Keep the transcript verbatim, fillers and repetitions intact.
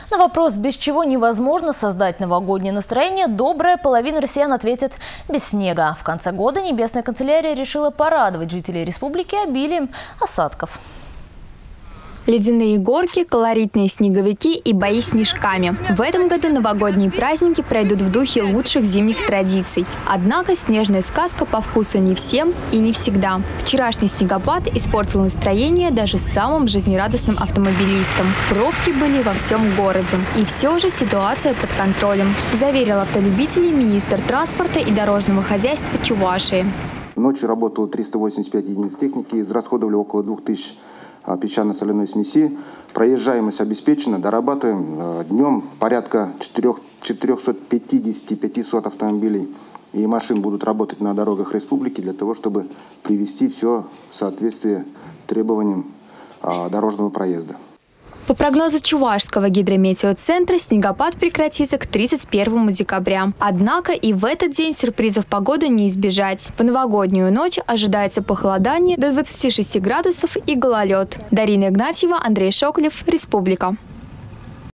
На вопрос, без чего невозможно создать новогоднее настроение, добрая половина россиян ответит – без снега. В конце года Небесная канцелярия решила порадовать жителей республики обилием осадков. Ледяные горки, колоритные снеговики и бои снежками. В этом году новогодние праздники пройдут в духе лучших зимних традиций. Однако снежная сказка по вкусу не всем и не всегда. Вчерашний снегопад испортил настроение даже самым жизнерадостным автомобилистам. Пробки были во всем городе. И все же ситуация под контролем, заверил автолюбителей министр транспорта и дорожного хозяйства Чувашии. Ночью работало триста восемьдесят пять единиц техники, израсходовали около двух тысяч песчано-соляной смеси. Проезжаемость обеспечена, дорабатываем. Днем порядка четырёхсот пятидесяти пятисот автомобилей и машин будут работать на дорогах республики для того, чтобы привести все в соответствие требованиям дорожного проезда. По прогнозу Чувашского гидрометеоцентра, снегопад прекратится к тридцать первому декабря. Однако и в этот день сюрпризов погоды не избежать. В новогоднюю ночь ожидается похолодание до двадцати шести градусов и гололед. Дарина Игнатьева, Андрей Шоклев, Республика.